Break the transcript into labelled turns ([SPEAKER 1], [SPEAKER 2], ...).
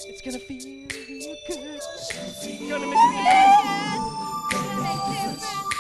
[SPEAKER 1] It's gonna feel real good.
[SPEAKER 2] It's
[SPEAKER 1] Gonna make me
[SPEAKER 2] gonna make you